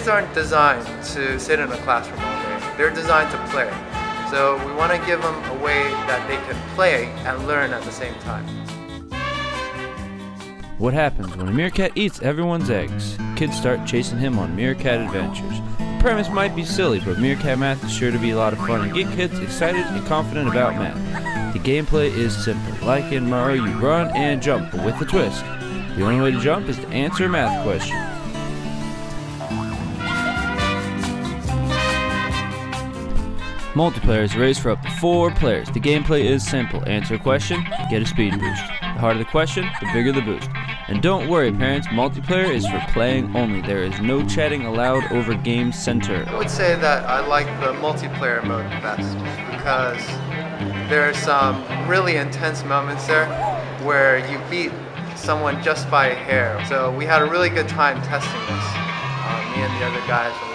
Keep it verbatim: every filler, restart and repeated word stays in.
Kids aren't designed to sit in a classroom all day. They're designed to play. So we want to give them a way that they can play and learn at the same time. What happens when a meerkat eats everyone's eggs? Kids start chasing him on meerkat adventures. The premise might be silly, but Meerkat Math is sure to be a lot of fun and get kids excited and confident about math. The gameplay is simple. Like in Mario, you run and jump, but with a twist. The only way to jump is to answer a math question. Multiplayer is a race for up to four players. The gameplay is simple. Answer a question, get a speed boost. The harder the question, the bigger the boost. And don't worry parents, multiplayer is for playing only. There is no chatting allowed over Game Center. I would say that I like the multiplayer mode best because there are some really intense moments there where you beat someone just by a hair. So we had a really good time testing this, uh, me and the other guys.